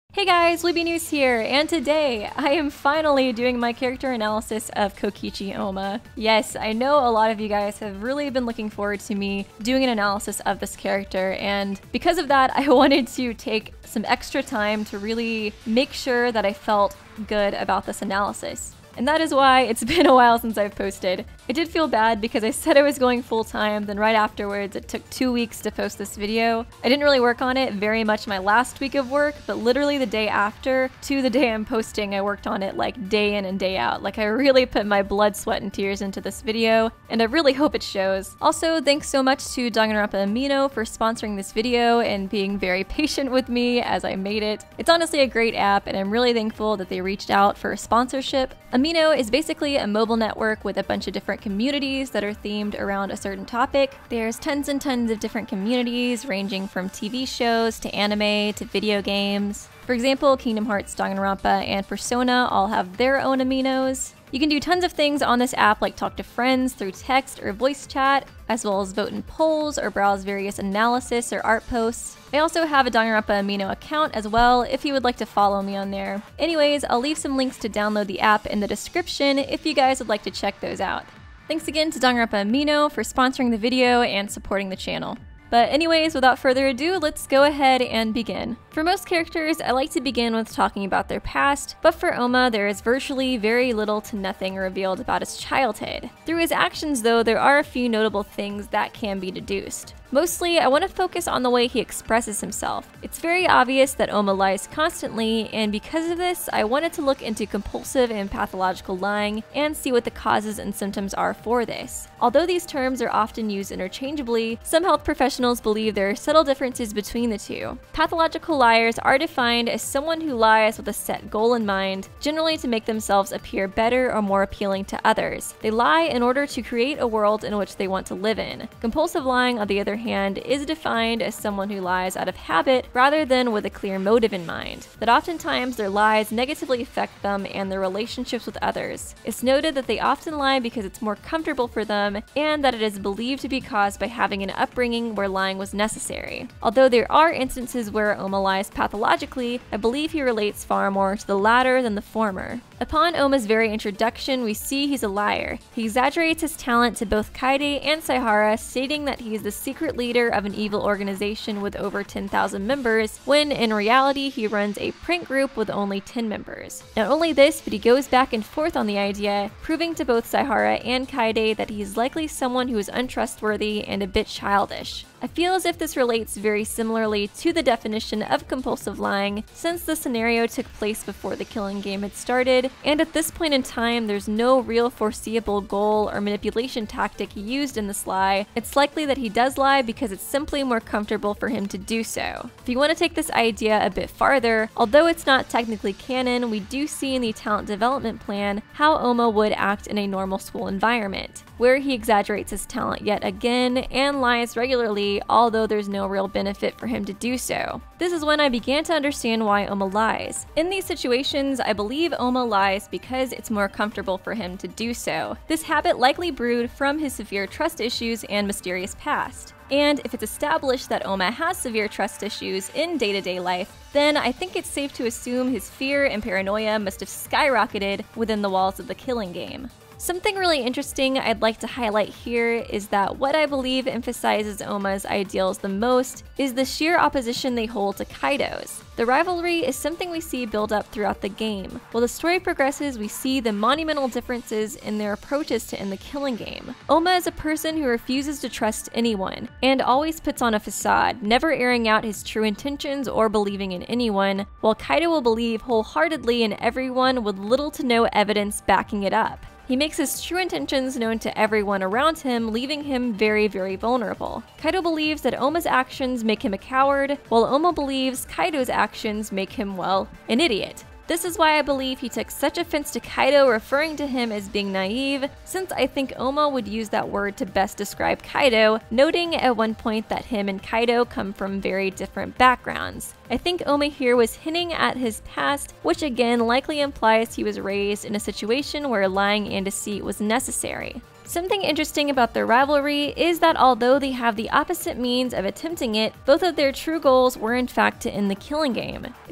Hey guys, Libby News here, and today I am finally doing my character analysis of Kokichi Oma. Yes, I know a lot of you guys have really been looking forward to me doing an analysis of this character, and because of that, I wanted to take some extra time to really make sure that I felt good about this analysis. And that is why it's been a while since I've posted. I did feel bad because I said I was going full-time, then right afterwards it took 2 weeks to post this video. I didn't really work on it very much my last week of work, but literally the day after to the day I'm posting, I worked on it like day in and day out. Like I really put my blood, sweat, and tears into this video, and I really hope it shows. Also, thanks so much to Danganronpa Amino for sponsoring this video and being very patient with me as I made it. It's honestly a great app, and I'm really thankful that they reached out for a sponsorship. Amino is basically a mobile network with a bunch of different communities that are themed around a certain topic. There's tons and tons of different communities ranging from TV shows to anime to video games. For example, Kingdom Hearts, Danganronpa, and Persona all have their own aminos. You can do tons of things on this app like talk to friends through text or voice chat, as well as vote in polls or browse various analysis or art posts. I also have a Danganronpa Amino account as well if you would like to follow me on there. Anyways, I'll leave some links to download the app in the description if you guys would like to check those out. Thanks again to Danganronpa Amino for sponsoring the video and supporting the channel. But anyways, without further ado, let's go ahead and begin. For most characters, I like to begin with talking about their past, but for Oma, there is virtually very little to nothing revealed about his childhood. Through his actions though, there are a few notable things that can be deduced. Mostly, I want to focus on the way he expresses himself. It's very obvious that Oma lies constantly, and because of this, I wanted to look into compulsive and pathological lying and see what the causes and symptoms are for this. Although these terms are often used interchangeably, some health professionals believe there are subtle differences between the two. Pathological liars are defined as someone who lies with a set goal in mind, generally to make themselves appear better or more appealing to others. They lie in order to create a world in which they want to live in. Compulsive lying, on the other hand, is defined as someone who lies out of habit rather than with a clear motive in mind, that oftentimes their lies negatively affect them and their relationships with others. It's noted that they often lie because it's more comfortable for them and that it is believed to be caused by having an upbringing where lying was necessary. Although there are instances where Oma lies pathologically, I believe he relates far more to the latter than the former. Upon Oma's very introduction, we see he's a liar. He exaggerates his talent to both Kaede and Saihara, stating that he is the secret leader of an evil organization with over 10,000 members, when in reality he runs a prank group with only 10 members. Not only this, but he goes back and forth on the idea, proving to both Saihara and Kaede that he is likely someone who is untrustworthy and a bit childish. I feel as if this relates very similarly to the definition of compulsive lying, since the scenario took place before the killing game had started, and at this point in time there's no real foreseeable goal or manipulation tactic used in this lie. It's likely that he does lie because it's simply more comfortable for him to do so. If you want to take this idea a bit farther, although it's not technically canon, we do see in the talent development plan how Oma would act in a normal school environment, where he exaggerates his talent yet again and lies regularly, although there's no real benefit for him to do so. This is when I began to understand why Oma lies. In these situations, I believe Oma lies because it's more comfortable for him to do so. This habit likely brewed from his severe trust issues and mysterious past. And if it's established that Oma has severe trust issues in day-to-day life, then I think it's safe to assume his fear and paranoia must have skyrocketed within the walls of the killing game. Something really interesting I'd like to highlight here is that what I believe emphasizes Oma's ideals the most is the sheer opposition they hold to Kaido's. The rivalry is something we see build up throughout the game. While the story progresses, we see the monumental differences in their approaches to end the killing game. Oma is a person who refuses to trust anyone, and always puts on a facade, never airing out his true intentions or believing in anyone, while Kaido will believe wholeheartedly in everyone with little to no evidence backing it up. He makes his true intentions known to everyone around him, leaving him very, very vulnerable. Kaido believes that Oma's actions make him a coward, while Oma believes Kaido's actions make him, well, an idiot. This is why I believe he took such offense to Kaido referring to him as being naive, since I think Oma would use that word to best describe Kaido, noting at one point that him and Kaido come from very different backgrounds. I think Oma here was hinting at his past, which again likely implies he was raised in a situation where lying and deceit was necessary. Something interesting about their rivalry is that although they have the opposite means of attempting it, both of their true goals were in fact to end the killing game. It's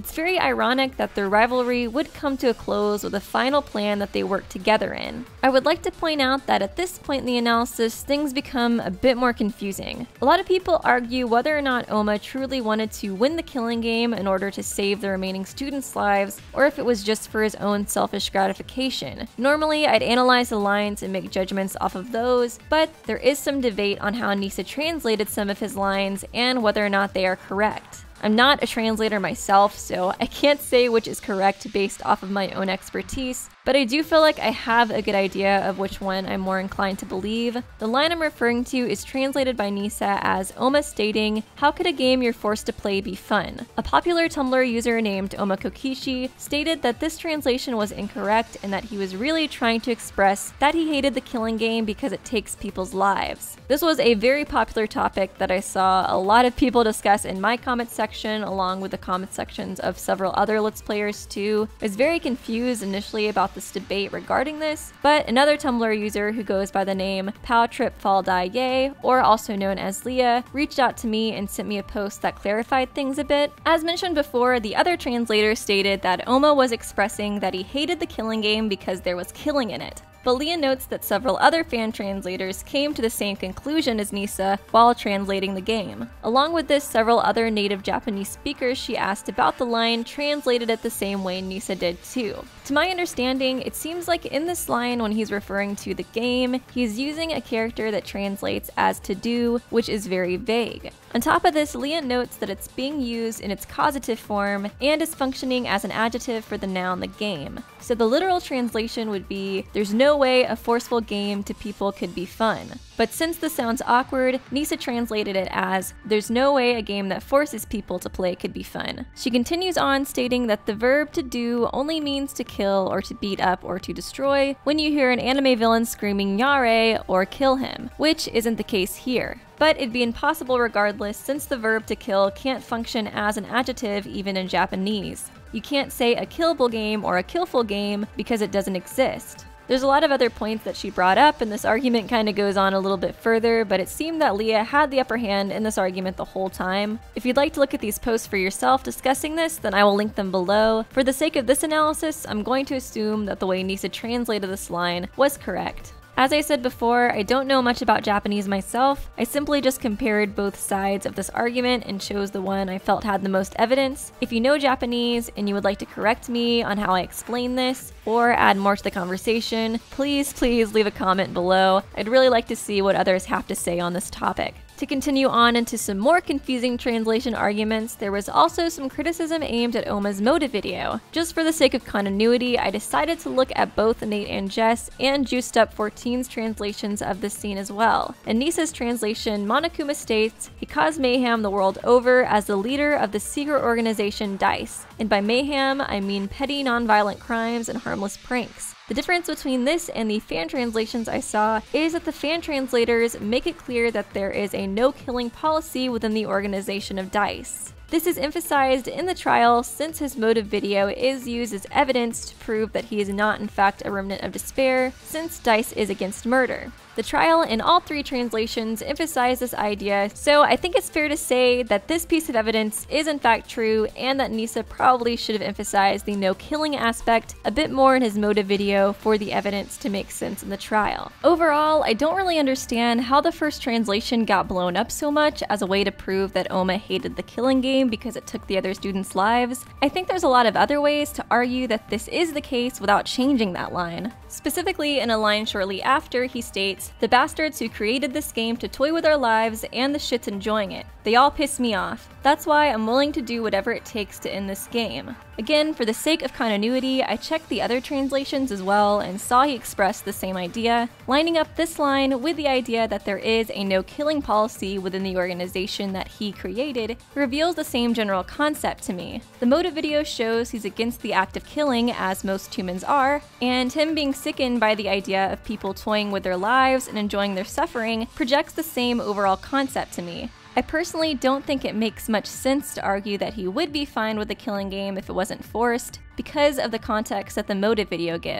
It's very ironic that their rivalry would come to a close with a final plan that they worked together in. I would like to point out that at this point in the analysis, things become a bit more confusing. A lot of people argue whether or not Oma truly wanted to win the killing game in order to save the remaining students' lives, or if it was just for his own selfish gratification. Normally, I'd analyze the lines and make judgments off of those, but there is some debate on how Nisa translated some of his lines and whether or not they are correct. I'm not a translator myself, so I can't say which is correct based off of my own expertise, but I do feel like I have a good idea of which one I'm more inclined to believe. The line I'm referring to is translated by Nisa as Oma stating, "How could a game you're forced to play be fun?" A popular Tumblr user named Oma Kokichi stated that this translation was incorrect and that he was really trying to express that he hated the killing game because it takes people's lives. This was a very popular topic that I saw a lot of people discuss in my comment section along with the comment sections of several other Let's Players too. I was very confused initially about this debate regarding this, but another Tumblr user who goes by the name PowTripFallDieYay, or also known as Leah, reached out to me and sent me a post that clarified things a bit. As mentioned before, the other translator stated that Oma was expressing that he hated the killing game because there was killing in it. But Leah notes that several other fan translators came to the same conclusion as Nisa while translating the game. Along with this, several other native Japanese speakers she asked about the line translated it the same way Nisa did too. To my understanding, it seems like in this line when he's referring to the game, he's using a character that translates as to do, which is very vague. On top of this, Leah notes that it's being used in its causative form and is functioning as an adjective for the noun the game. So the literal translation would be, "There's no way a forceful game to people could be fun." But since this sounds awkward, Nisa translated it as, "There's no way a game that forces people to play could be fun." She continues on stating that the verb to do only means to kill or to beat up or to destroy when you hear an anime villain screaming "Yare" or "kill him," which isn't the case here. But it'd be impossible regardless since the verb to kill can't function as an adjective even in Japanese. You can't say a killable game or a killful game because it doesn't exist. There's a lot of other points that she brought up, and this argument kind of goes on a little bit further, but it seemed that Leah had the upper hand in this argument the whole time. If you'd like to look at these posts for yourself discussing this, then I will link them below. For the sake of this analysis, I'm going to assume that the way Nisa translated this line was correct. As I said before, I don't know much about Japanese myself. I simply just compared both sides of this argument and chose the one I felt had the most evidence. If you know Japanese and you would like to correct me on how I explain this or add more to the conversation, please leave a comment below. I'd really like to see what others have to say on this topic. To continue on into some more confusing translation arguments, there was also some criticism aimed at Oma's motive video. Just for the sake of continuity, I decided to look at both Nate and Jess and Juiced Up 14's translations of this scene as well. In Nisa's translation, Monokuma states, "He caused mayhem the world over as the leader of the secret organization DICE. And by mayhem, I mean petty nonviolent crimes and harmless pranks." The difference between this and the fan translations I saw is that the fan translators make it clear that there is a no-killing policy within the organization of DICE. This is emphasized in the trial since his motive video is used as evidence to prove that he is not in fact a remnant of despair, since DICE is against murder. The trial in all three translations emphasize this idea, so I think it's fair to say that this piece of evidence is in fact true and that Nisa probably should have emphasized the no-killing aspect a bit more in his motive video for the evidence to make sense in the trial. Overall, I don't really understand how the first translation got blown up so much as a way to prove that Oma hated the killing game because it took the other students' lives. I think there's a lot of other ways to argue that this is the case without changing that line. Specifically, in a line shortly after, he states, "The bastards who created this game to toy with our lives and the shits enjoying it. They all piss me off. That's why I'm willing to do whatever it takes to end this game." Again, for the sake of continuity, I checked the other translations as well and saw he expressed the same idea, lining up this line with the idea that there is a no-killing policy within the organization that he created reveals the same general concept to me. The motive video shows he's against the act of killing, as most humans are, and him being sickened by the idea of people toying with their lives and enjoying their suffering projects the same overall concept to me. I personally don't think it makes much sense to argue that he would be fine with the killing game if it wasn't forced, because of the context that the motive video gives.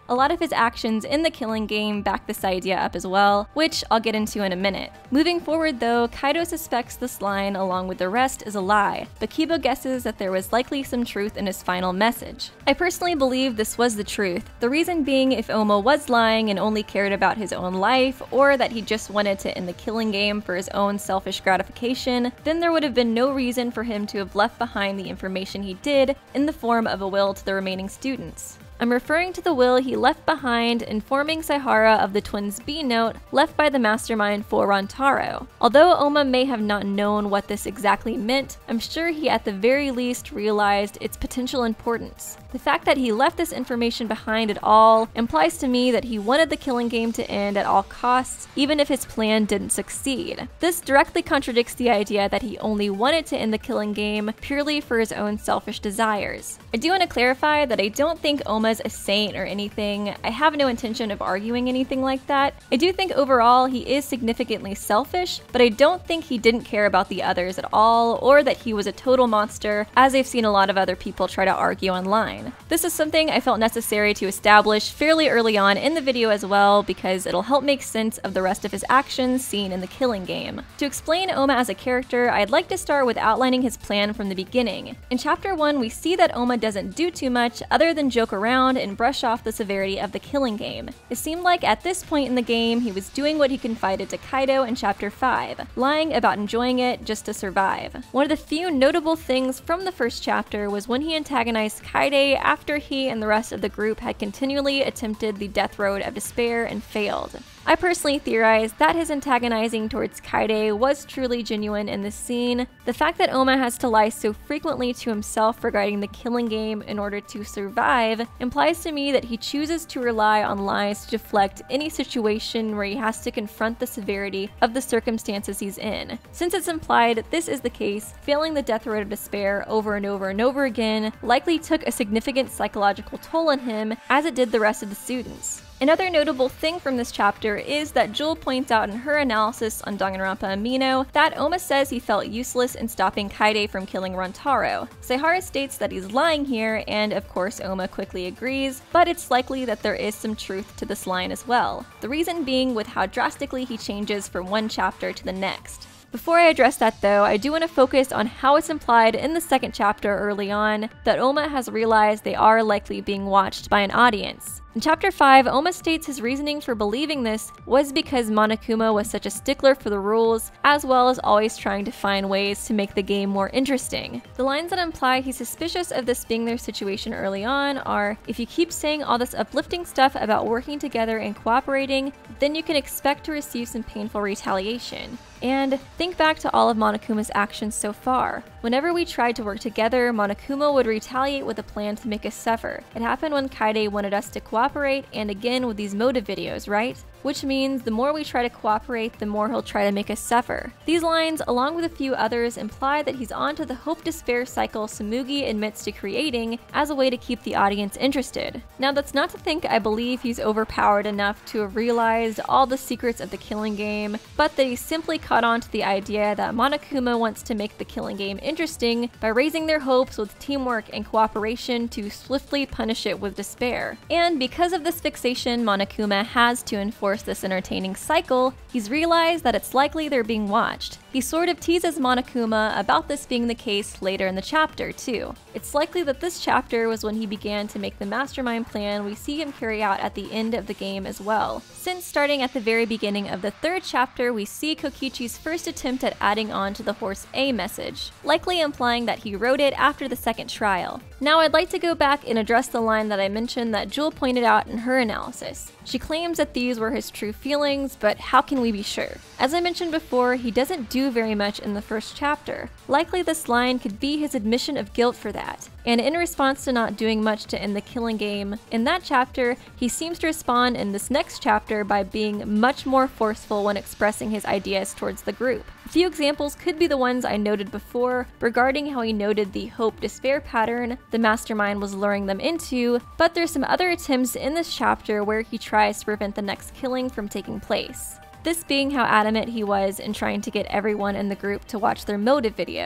A lot of his actions in the Killing Game back this idea up as well, which I'll get into in a minute. Moving forward though, Kaido suspects this line along with the rest is a lie, but Kiba guesses that there was likely some truth in his final message. I personally believe this was the truth, the reason being if Oma was lying and only cared about his own life, or that he just wanted to end the Killing Game for his own selfish gratification, then there would have been no reason for him to have left behind the information he did in the form of a will to the remaining students. I'm referring to the will he left behind informing Saihara of the twins' B note left by the mastermind for Rantaro. Although Oma may have not known what this exactly meant, I'm sure he at the very least realized its potential importance. The fact that he left this information behind at all implies to me that he wanted the Killing Game to end at all costs, even if his plan didn't succeed. This directly contradicts the idea that he only wanted to end the Killing Game purely for his own selfish desires. I do want to clarify that I don't think Oma's a saint or anything. I have no intention of arguing anything like that. I do think overall he is significantly selfish, but I don't think he didn't care about the others at all, or that he was a total monster, as I've seen a lot of other people try to argue online. This is something I felt necessary to establish fairly early on in the video as well, because it'll help make sense of the rest of his actions seen in the Killing Game. To explain Oma as a character, I'd like to start with outlining his plan from the beginning. In Chapter 1, we see that Oma doesn't do too much other than joke around and brush off the severity of the Killing Game. It seemed like at this point in the game, he was doing what he confided to Kaido in Chapter 5, lying about enjoying it just to survive. One of the few notable things from the first chapter was when he antagonized Kaide after he and the rest of the group had continually attempted the Death Road of Despair and failed. I personally theorize that his antagonizing towards Kaide was truly genuine in this scene. The fact that Oma has to lie so frequently to himself regarding the Killing Game in order to survive implies to me that he chooses to rely on lies to deflect any situation where he has to confront the severity of the circumstances he's in. Since it's implied this is the case, failing the Death Road of Despair over and over and over again likely took a significant psychological toll on him, as it did the rest of the students. Another notable thing from this chapter is that Jewel points out in her analysis on Danganronpa Amino that Oma says he felt useless in stopping Kaide from killing Rantaro. Saihara states that he's lying here, and of course Oma quickly agrees, but it's likely that there is some truth to this line as well. The reason being with how drastically he changes from one chapter to the next. Before I address that though, I do want to focus on how it's implied in the second chapter early on that Oma has realized they are likely being watched by an audience. In Chapter 5, Oma states his reasoning for believing this was because Monokuma was such a stickler for the rules, as well as always trying to find ways to make the game more interesting. The lines that imply he's suspicious of this being their situation early on are, if you keep saying all this uplifting stuff about working together and cooperating, then you can expect to receive some painful retaliation. And think back to all of Monokuma's actions so far. Whenever we tried to work together, Monokuma would retaliate with a plan to make us suffer. It happened when Kaide wanted us to cooperate, and again with these motive videos, right? Which means the more we try to cooperate, the more he'll try to make us suffer. These lines, along with a few others, imply that he's onto the hope-despair cycle Tsumugi admits to creating as a way to keep the audience interested. Now that's not to think I believe he's overpowered enough to have realized all the secrets of the Killing Game, but that he simply caught on to the idea that Monokuma wants to make the Killing Game interesting by raising their hopes with teamwork and cooperation to swiftly punish it with despair. And because of this fixation Monokuma has to enforce this entertaining cycle, he's realized that it's likely they're being watched. He sort of teases Monokuma about this being the case later in the chapter, too. It's likely that this chapter was when he began to make the mastermind plan we see him carry out at the end of the game as well, since starting at the very beginning of the third chapter we see Kokichi's first attempt at adding on to the Horse A message, likely implying that he wrote it after the second trial. Now I'd like to go back and address the line that I mentioned that Jewel pointed out in her analysis. She claims that these were his true feelings, but how can we be sure? As I mentioned before, he doesn't do very much in the first chapter. Likely this line could be his admission of guilt for that. And in response to not doing much to end the Killing Game, in that chapter, he seems to respond in this next chapter by being much more forceful when expressing his ideas towards the group. A few examples could be the ones I noted before regarding how he noted the hope-despair pattern the mastermind was luring them into, but there's some other attempts in this chapter where he tries to prevent the next killing from taking place. This being how adamant he was in trying to get everyone in the group to watch their motive videos.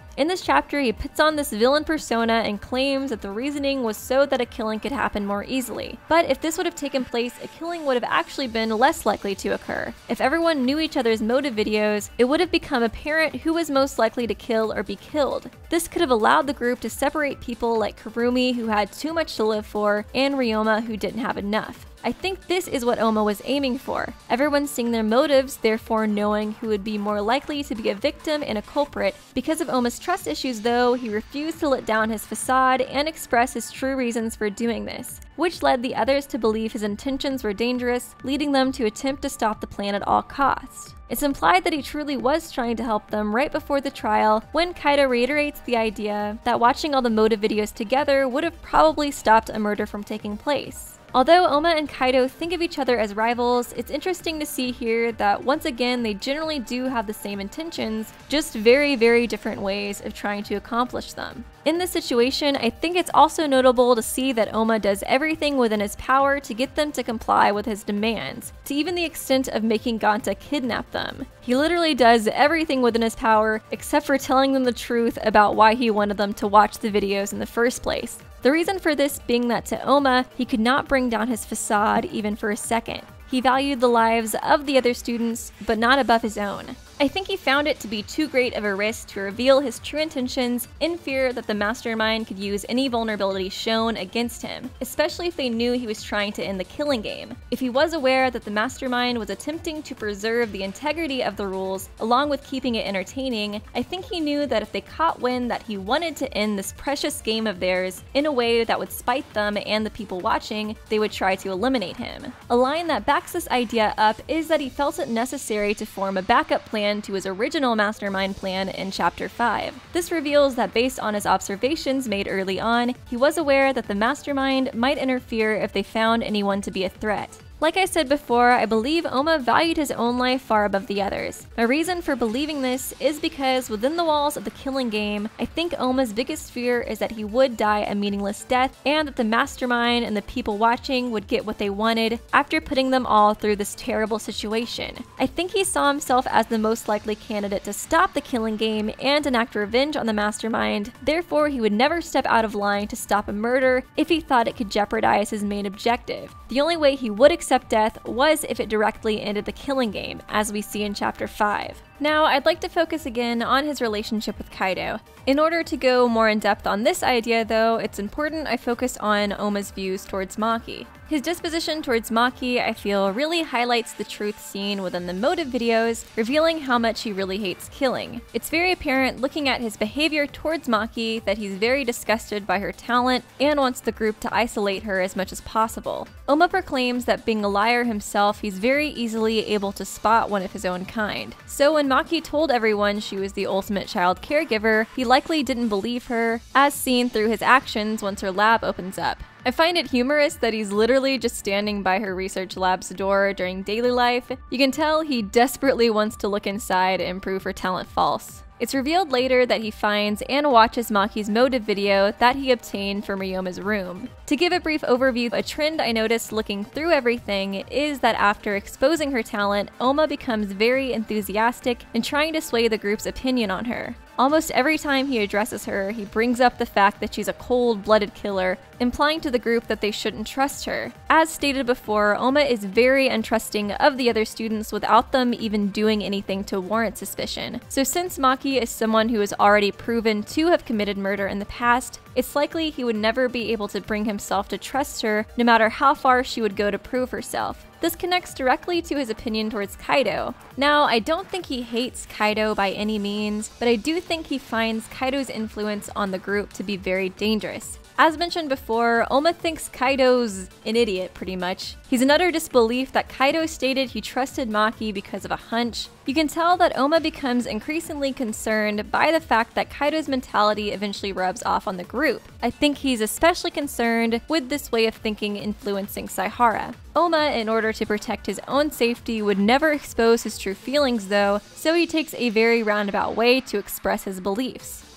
In this chapter, he puts on this villain persona and claims that the reasoning was so that a killing could happen more easily. But if this would have taken place, a killing would have actually been less likely to occur. If everyone knew each other's motive videos, it would have become apparent who was most likely to kill or be killed. This could have allowed the group to separate people like Kurumi, who had too much to live for, and Ryoma, who didn't have enough. I think this is what Oma was aiming for. Everyone seeing their motives, therefore knowing who would be more likely to be a victim and a culprit. Because of Oma's trust issues though, he refused to let down his facade and express his true reasons for doing this, which led the others to believe his intentions were dangerous, leading them to attempt to stop the plan at all costs. It's implied that he truly was trying to help them right before the trial, when Kaido reiterates the idea that watching all the motive videos together would have probably stopped a murder from taking place. Although Oma and Kaido think of each other as rivals, it's interesting to see here that once again they generally do have the same intentions, just very, very different ways of trying to accomplish them. In this situation, I think it's also notable to see that Oma does everything within his power to get them to comply with his demands, to even the extent of making Ganta kidnap them. He literally does everything within his power except for telling them the truth about why he wanted them to watch the videos in the first place. The reason for this being that to Oma, he could not bring down his facade even for a second. He valued the lives of the other students, but not above his own. I think he found it to be too great of a risk to reveal his true intentions in fear that the mastermind could use any vulnerability shown against him, especially if they knew he was trying to end the killing game. If he was aware that the mastermind was attempting to preserve the integrity of the rules along with keeping it entertaining, I think he knew that if they caught wind that he wanted to end this precious game of theirs in a way that would spite them and the people watching, they would try to eliminate him. A line that backs this idea up is that he felt it necessary to form a backup plan to his original mastermind plan in Chapter 5. This reveals that based on his observations made early on, he was aware that the mastermind might interfere if they found anyone to be a threat. Like I said before, I believe Oma valued his own life far above the others. My reason for believing this is because within the walls of the killing game, I think Oma's biggest fear is that he would die a meaningless death and that the mastermind and the people watching would get what they wanted after putting them all through this terrible situation. I think he saw himself as the most likely candidate to stop the killing game and enact revenge on the mastermind, therefore he would never step out of line to stop a murder if he thought it could jeopardize his main objective. The only way he would accept death was if it directly ended the killing game, as we see in Chapter 5. Now, I'd like to focus again on his relationship with Kaido. In order to go more in depth on this idea though, it's important I focus on Oma's views towards Maki. His disposition towards Maki, I feel, really highlights the truth seen within the motive videos, revealing how much he really hates killing. It's very apparent looking at his behavior towards Maki that he's very disgusted by her talent and wants the group to isolate her as much as possible. Oma proclaims that being a liar himself, he's very easily able to spot one of his own kind. So when Maki told everyone she was the ultimate child caregiver, he likely didn't believe her, as seen through his actions once her lab opens up. I find it humorous that he's literally just standing by her research lab's door during daily life. You can tell he desperately wants to look inside and prove her talent false. It's revealed later that he finds and watches Maki's motive video that he obtained from Ryoma's room. To give a brief overview, a trend I noticed looking through everything is that after exposing her talent, Oma becomes very enthusiastic in trying to sway the group's opinion on her. Almost every time he addresses her, he brings up the fact that she's a cold-blooded killer, implying to the group that they shouldn't trust her. As stated before, Oma is very untrusting of the other students without them even doing anything to warrant suspicion. So since Maki is someone who is already proven to have committed murder in the past, it's likely he would never be able to bring himself to trust her, no matter how far she would go to prove herself. This connects directly to his opinion towards Kaido. Now, I don't think he hates Kaido by any means, but I do think he finds Kaido's influence on the group to be very dangerous. As mentioned before, Oma thinks Kaido's an idiot, pretty much. He's in utter disbelief that Kaido stated he trusted Maki because of a hunch. You can tell that Oma becomes increasingly concerned by the fact that Kaido's mentality eventually rubs off on the group. I think he's especially concerned with this way of thinking influencing Saihara. Oma, in order to protect his own safety, would never expose his true feelings though, so he takes a very roundabout way to express his beliefs.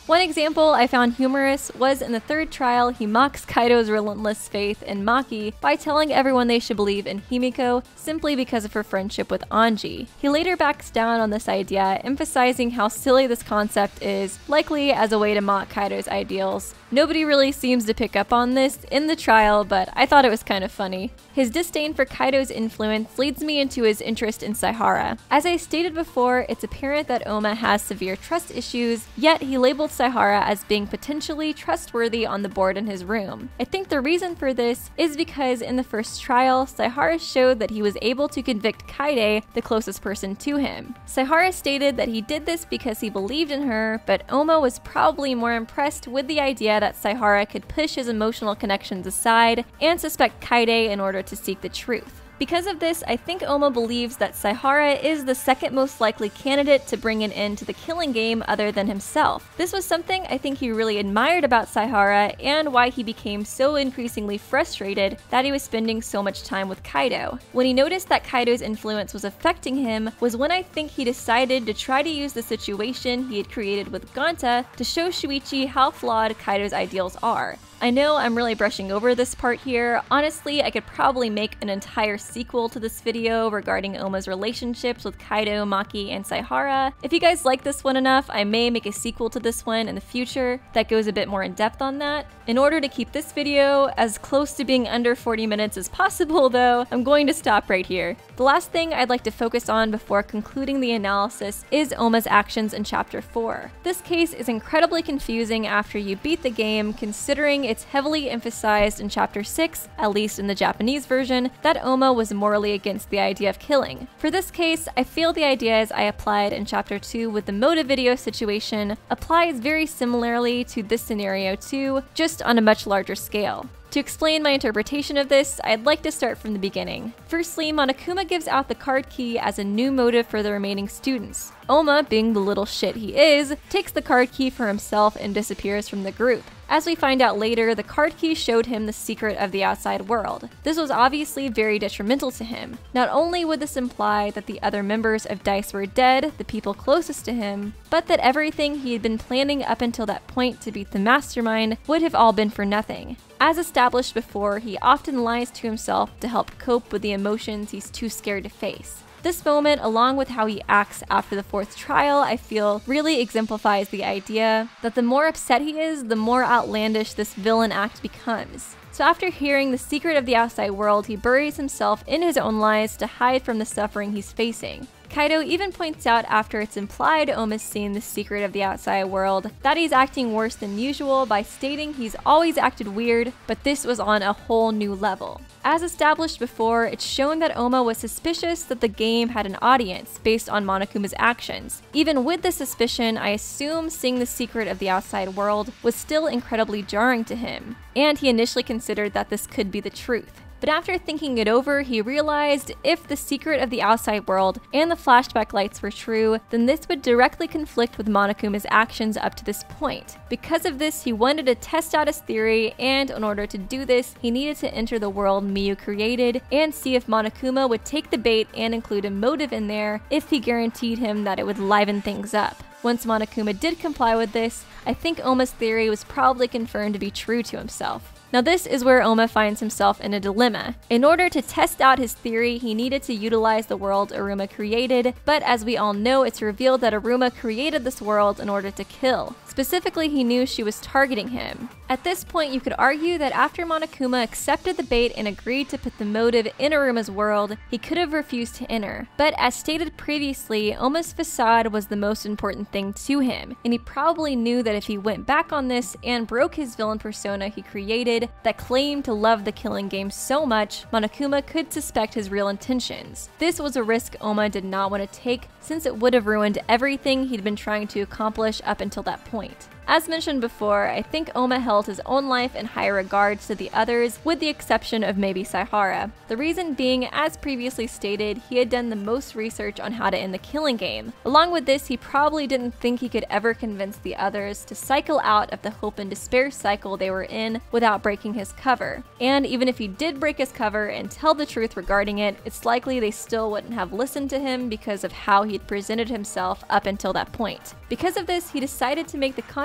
One example I found humorous was in the third trial, he mocks Kaido's relentless faith in Maki by telling everyone they should believe in Himiko simply because of her friendship with Anji. He later backs down on this idea, emphasizing how silly this concept is, likely as a way to mock Kaido's ideals. Nobody really seems to pick up on this in the trial, but I thought it was kind of funny. His disdain for Kaido's influence leads me into his interest in Saihara. As I stated before, it's apparent that Oma has severe trust issues, yet he labeled Saihara as being potentially trustworthy on the board in his room. I think the reason for this is because in the first trial, Saihara showed that he was able to convict Kaide, the closest person to him. Saihara stated that he did this because he believed in her, but Oma was probably more impressed with the idea that Saihara could push his emotional connections aside and suspect Kaide in order to seek the truth. Because of this, I think Oma believes that Saihara is the second most likely candidate to bring an end to the killing game other than himself. This was something I think he really admired about Saihara and why he became so increasingly frustrated that he was spending so much time with Kaido. When he noticed that Kaido's influence was affecting him was when I think he decided to try to use the situation he had created with Gonta to show Shuichi how flawed Kaido's ideals are. I know I'm really brushing over this part here. Honestly, I could probably make an entire sequel to this video regarding Oma's relationships with Kaido, Maki, and Saihara. If you guys like this one enough, I may make a sequel to this one in the future that goes a bit more in depth on that. In order to keep this video as close to being under 40 minutes as possible though, I'm going to stop right here. The last thing I'd like to focus on before concluding the analysis is Oma's actions in Chapter 4. This case is incredibly confusing after you beat the game, considering it's heavily emphasized in Chapter 6, at least in the Japanese version, that Oma was morally against the idea of killing. For this case, I feel the ideas I applied in Chapter 2 with the motive video situation applies very similarly to this scenario too, just on a much larger scale. To explain my interpretation of this, I'd like to start from the beginning. Firstly, Monokuma gives out the card key as a new motive for the remaining students. Oma, being the little shit he is, takes the card key for himself and disappears from the group. As we find out later, the card key showed him the secret of the outside world. This was obviously very detrimental to him. Not only would this imply that the other members of DICE were dead, the people closest to him, but that everything he had been planning up until that point to beat the mastermind would have all been for nothing. As established before, he often lies to himself to help cope with the emotions he's too scared to face. This moment, along with how he acts after the fourth trial, I feel really exemplifies the idea that the more upset he is, the more outlandish this villain act becomes. So after hearing the secret of the outside world, he buries himself in his own lies to hide from the suffering he's facing. Kaido even points out after it's implied Oma's seen the secret of the outside world that he's acting worse than usual by stating he's always acted weird, but this was on a whole new level. As established before, it's shown that Oma was suspicious that the game had an audience based on Monokuma's actions. Even with this suspicion, I assume seeing the secret of the outside world was still incredibly jarring to him, and he initially considered that this could be the truth. But after thinking it over, he realized if the secret of the outside world and the flashback lights were true, then this would directly conflict with Monokuma's actions up to this point. Because of this, he wanted to test out his theory, and in order to do this, he needed to enter the world Miyu created and see if Monokuma would take the bait and include a motive in there if he guaranteed him that it would liven things up. Once Monokuma did comply with this, I think Oma's theory was probably confirmed to be true to himself. Now this is where Oma finds himself in a dilemma. In order to test out his theory, he needed to utilize the world Aruma created, but as we all know, it's revealed that Aruma created this world in order to kill. Specifically, he knew she was targeting him. At this point, you could argue that after Monokuma accepted the bait and agreed to put the motive in Aruma's world, he could have refused to enter. But as stated previously, Oma's facade was the most important thing to him, and he probably knew that if he went back on this and broke his villain persona he created that claimed to love the killing game so much, Monokuma could suspect his real intentions. This was a risk Oma did not want to take, since it would have ruined everything he'd been trying to accomplish up until that point. As mentioned before, I think Oma held his own life in higher regards to the others, with the exception of maybe Saihara. The reason being, as previously stated, he had done the most research on how to end the killing game. Along with this, he probably didn't think he could ever convince the others to cycle out of the hope and despair cycle they were in without breaking his cover. And even if he did break his cover and tell the truth regarding it, it's likely they still wouldn't have listened to him because of how he'd presented himself up until that point. Because of this, he decided to make the conscious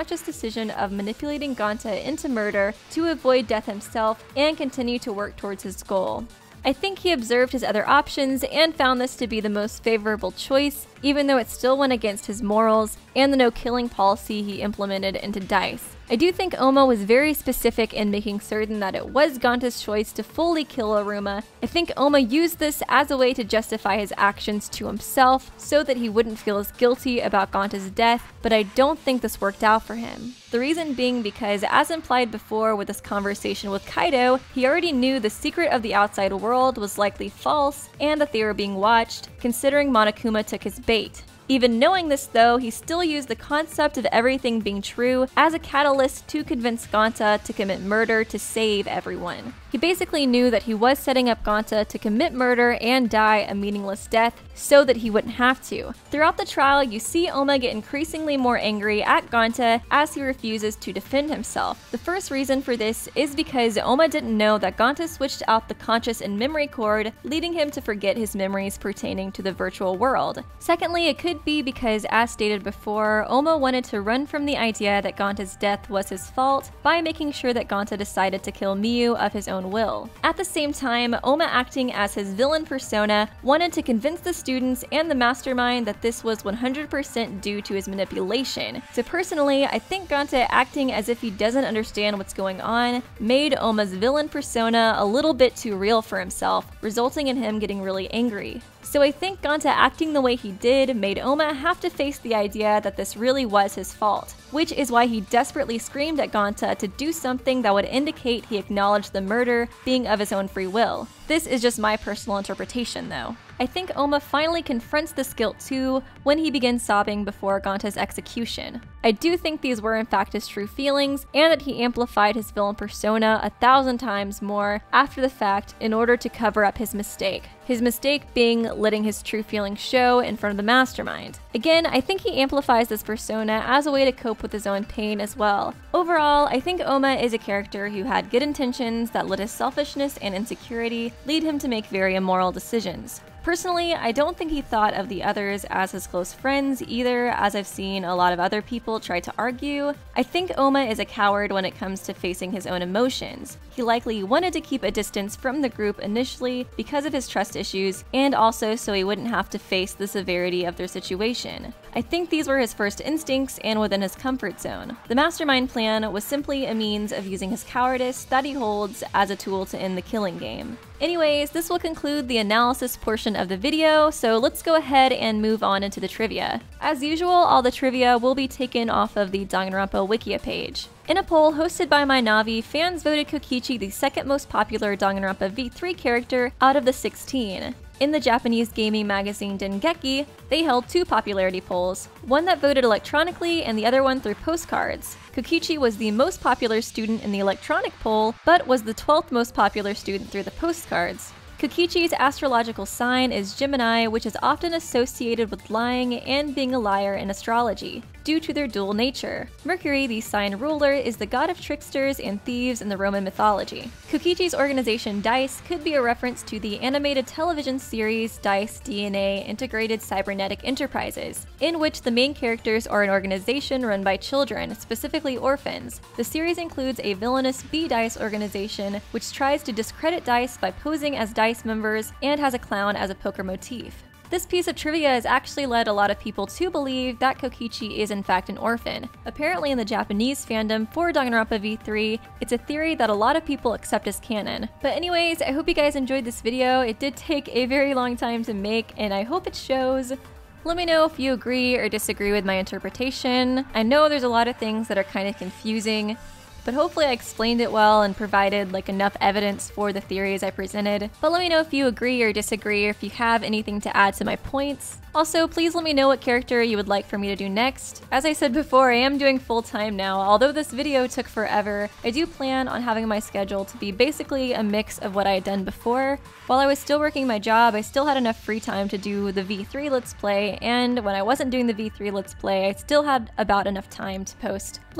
conscious decision of manipulating Gonta into murder to avoid death himself and continue to work towards his goal. I think he observed his other options and found this to be the most favorable choice, even though it still went against his morals and the no-killing policy he implemented into DICE. I do think Oma was very specific in making certain that it was Gonta's choice to fully kill Aruma. I think Oma used this as a way to justify his actions to himself so that he wouldn't feel as guilty about Gonta's death, but I don't think this worked out for him. The reason being because, as implied before with this conversation with Kaido, he already knew the secret of the outside world was likely false and that they were being watched, considering Monokuma took his bait. Even knowing this though, he still used the concept of everything being true as a catalyst to convince Gonta to commit murder to save everyone. He basically knew that he was setting up Gonta to commit murder and die a meaningless death so that he wouldn't have to. Throughout the trial, you see Oma get increasingly more angry at Gonta as he refuses to defend himself. The first reason for this is because Oma didn't know that Gonta switched out the conscious and memory cord, leading him to forget his memories pertaining to the virtual world. Secondly, it could be because, as stated before, Oma wanted to run from the idea that Gonta's death was his fault by making sure that Gonta decided to kill Miu of his own will. At the same time, Oma, acting as his villain persona, wanted to convince the students and the mastermind that this was 100% due to his manipulation. So personally, I think Gonta acting as if he doesn't understand what's going on made Oma's villain persona a little bit too real for himself, resulting in him getting really angry. So I think Gonta acting the way he did made Oma have to face the idea that this really was his fault, which is why he desperately screamed at Gonta to do something that would indicate he acknowledged the murder being of his own free will. This is just my personal interpretation though. I think Oma finally confronts this guilt too when he begins sobbing before Gonta's execution. I do think these were in fact his true feelings, and that he amplified his villain persona 1,000 times more after the fact in order to cover up his mistake. His mistake being letting his true feelings show in front of the mastermind. Again, I think he amplifies this persona as a way to cope with his own pain as well. Overall, I think Oma is a character who had good intentions that let his selfishness and insecurity lead him to make very immoral decisions. Personally, I don't think he thought of the others as his close friends either, as I've seen a lot of other people try to argue. I think Oma is a coward when it comes to facing his own emotions. He likely wanted to keep a distance from the group initially because of his trust issues, and also so he wouldn't have to face the severity of their situation. I think these were his first instincts and within his comfort zone. The mastermind plan was simply a means of using his cowardice that he holds as a tool to end the killing game. Anyways, this will conclude the analysis portion of the video, so let's go ahead and move on into the trivia. As usual, all the trivia will be taken off of the Danganronpa Wikia page. In a poll hosted by Mynavi, fans voted Kokichi the second most popular Danganronpa V3 character out of the 16. In the Japanese gaming magazine Dengeki, they held two popularity polls, one that voted electronically and the other one through postcards. Kokichi was the most popular student in the electronic poll, but was the 12th most popular student through the postcards. Kokichi's astrological sign is Gemini, which is often associated with lying and being a liar in astrology, due to their dual nature. Mercury, the sign ruler, is the god of tricksters and thieves in the Roman mythology. Kokichi's organization DICE could be a reference to the animated television series DICE DNA Integrated Cybernetic Enterprises, in which the main characters are an organization run by children, specifically orphans. The series includes a villainous B-DICE organization, which tries to discredit DICE by posing as DICE members and has a clown as a poker motif. This piece of trivia has actually led a lot of people to believe that Kokichi is in fact an orphan. Apparently in the Japanese fandom for Danganronpa V3, it's a theory that a lot of people accept as canon. But anyways, I hope you guys enjoyed this video. It did take a very long time to make, and I hope it shows. Let me know if you agree or disagree with my interpretation. I know there's a lot of things that are kind of confusing, but hopefully I explained it well and provided enough evidence for the theories I presented. But let me know if you agree or disagree, or if you have anything to add to my points. Also, please let me know what character you would like for me to do next. As I said before, I am doing full-time now. Although this video took forever, I do plan on having my schedule to be basically a mix of what I had done before. While I was still working my job, I still had enough free time to do the V3 Let's Play, and when I wasn't doing the V3 Let's Play, I still had about enough time to post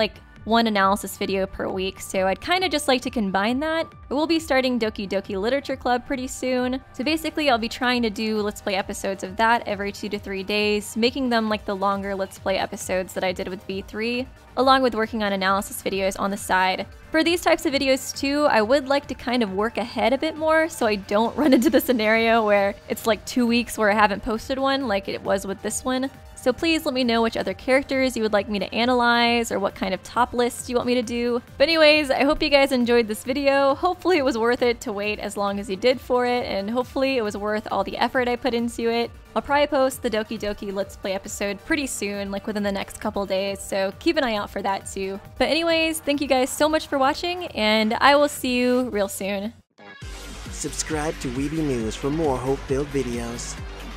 one analysis video per week, so I'd kind of just like to combine that. But we'll be starting Doki Doki Literature Club pretty soon, so basically I'll be trying to do Let's Play episodes of that every 2 to 3 days, making them like the longer Let's Play episodes that I did with V3, along with working on analysis videos on the side. For these types of videos too, I would like to kind of work ahead a bit more so I don't run into the scenario where it's like 2 weeks where I haven't posted one like it was with this one. So please let me know which other characters you would like me to analyze or what kind of top lists you want me to do. But anyways, I hope you guys enjoyed this video. Hopefully it was worth it to wait as long as you did for it, and hopefully it was worth all the effort I put into it. I'll probably post the Doki Doki Let's Play episode pretty soon, like within the next couple days, so keep an eye out for that too. But anyways, thank you guys so much for watching, and I will see you real soon. Subscribe to Weeby News for more hope-filled videos.